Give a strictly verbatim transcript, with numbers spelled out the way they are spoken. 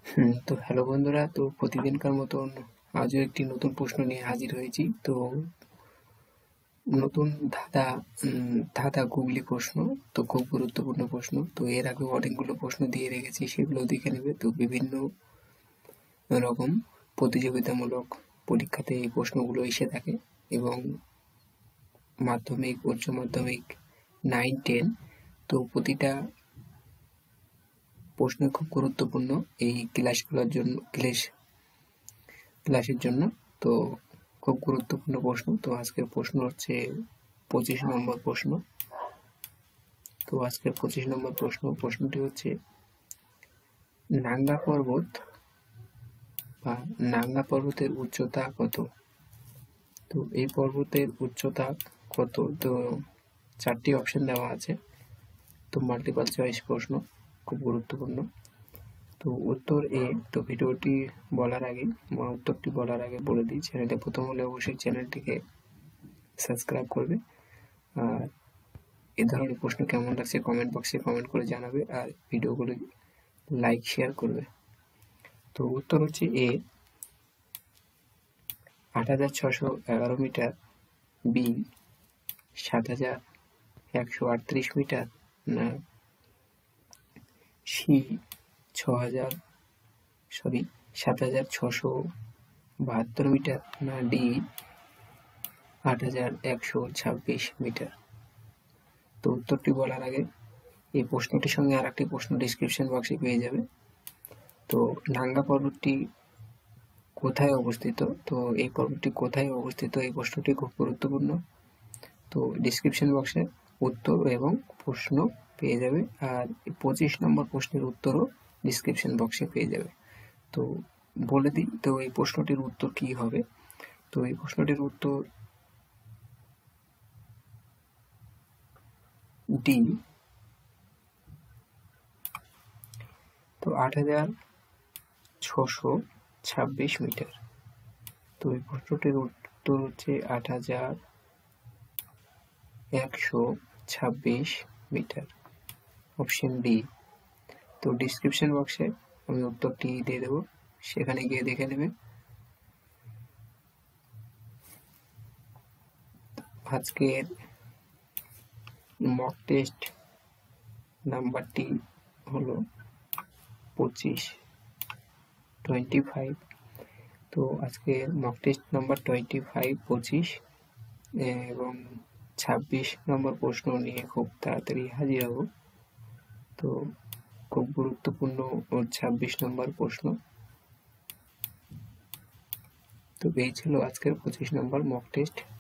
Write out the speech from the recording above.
হুম, তো হ্যালো বন্ধুরা, তো প্রতিদিনকার মতন আজও একটি নতুন প্রশ্ন নিয়ে হাজির হয়েছি। তো নতুন ধাঁধা উম, ধাঁধা গুগলি প্রশ্ন। তো খুব গুরুত্বপূর্ণ প্রশ্ন। তো এর আগে অনেকগুলো প্রশ্ন দিয়ে রেখেছি, সেগুলো দেখে নেবে। তো বিভিন্ন রকম প্রতিযোগিতামূলক পরীক্ষাতে এই প্রশ্নগুলো এসে থাকে, এবং মাধ্যমিক, উচ্চ মাধ্যমিক, নাইন টেন, তো প্রতিটা প্রশ্ন খুব গুরুত্বপূর্ণ এই ক্লাসগুলোর জন্য, ক্লাস ক্লাসের জন্য। তো খুব গুরুত্বপূর্ণ প্রশ্ন। তো আজকের প্রশ্ন হচ্ছে পঁচিশ নম্বর প্রশ্ন। তো আজকের পঁচিশ নম্বর প্রশ্ন প্রশ্নটি হচ্ছে, নাঙ্গা পর্বত বা নাঙ্গা পর্বতের উচ্চতা কত? তো এই পর্বতের উচ্চতা কত? তো চারটি অপশন দেওয়া আছে। তো মাল্টিপল চয়েস প্রশ্ন, খুব গুরুত্বপূর্ণ। তো উত্তর এ। তো ভিডিওটি বলার আগে বা উত্তরটি বলার আগে বলে দিই, চ্যানেলে প্রথম হলে অবশ্যই চ্যানেলটিকে সাবস্ক্রাইব করবে। আর এ ধরনের প্রশ্ন কেমন লাগছে কমেন্ট বক্সে কমেন্ট করে জানাবে, আর ভিডিওগুলো লাইক শেয়ার করবে। তো উত্তর হচ্ছে এ, আট হাজার ছশো এগারো মিটার, বি সাত হাজার একশো আটত্রিশ মিটার, না সি ছ হাজার সরি সাত হাজার ছশো বাহাত্তর মিটার, না ডি আট হাজার একশো ছাব্বিশ মিটার। তো উত্তরটি বলার আগে এই প্রশ্নটির সঙ্গে আর একটি প্রশ্ন ডিসক্রিপশন বক্সে পেয়ে যাবে। তো নাঙ্গা পর্বতটি কোথায় অবস্থিত? তো এই পর্বতটি কোথায় অবস্থিত, এই প্রশ্নটি খুব গুরুত্বপূর্ণ। তো ডিসক্রিপশন বক্সে উত্তর এবং প্রশ্ন পেয়ে যাবে, আর পঁচিশ নম্বর প্রশ্নের উত্তরও ডিসক্রিপশন বক্সে পেয়ে যাবে। তো বলে দিই, তো এই প্রশ্নটির উত্তর কি হবে? তো এই প্রশ্নটির উত্তর ডি। তো আট হাজার ছশো ছাব্বিশ মিটার। তো এই প্রশ্নটির উত্তর হচ্ছে আট হাজার একশো ছাব্বিশ মিটার, অপশন ডি। তো ডিসক্রিপশন বক্সে আমি উত্তরটি দিয়ে দেবো, সেখানে গিয়ে দেখে নেবে। আজকের মক টেস্ট নাম্বারটি হলো পঁচিশ টোয়েন্টি ফাইভ। তো আজকের mock test number twenty five পঁচিশ, এবং ছাব্বিশ নম্বর প্রশ্ন নিয়ে খুব তাড়াতাড়ি হাজির হব। তো খুব গুরুত্বপূর্ণ ছাব্বিশ নম্বর প্রশ্ন। তো এই ছিল আজকের পঁচিশ নম্বর মক টেস্ট।